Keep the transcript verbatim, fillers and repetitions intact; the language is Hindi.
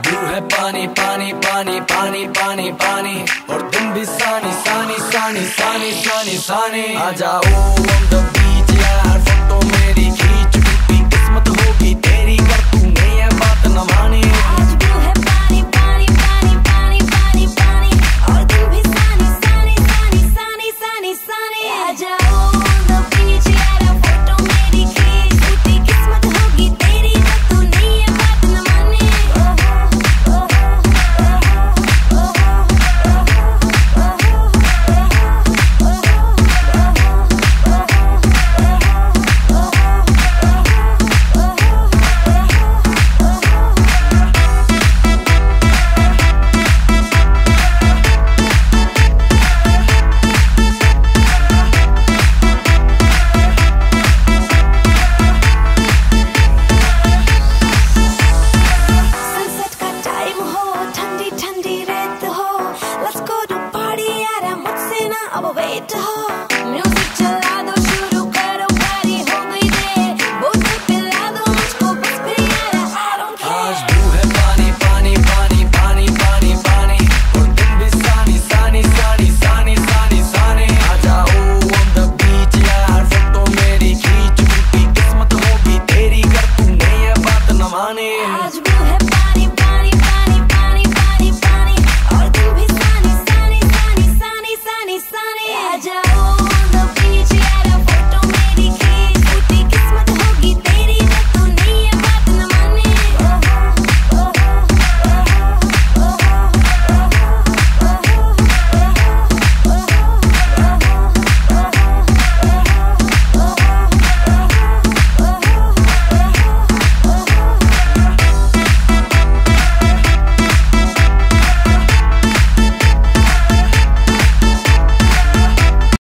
ब्लू है पानी पानी पानी पानी पानी पानी, और तुम भी सानी सानी सानी सानी सानी सानी। आ जाओ on the beach यार, फोटो मेरी खींच, टूटी किस्मत होगी तेरी, कर तूने ये बात न मानी।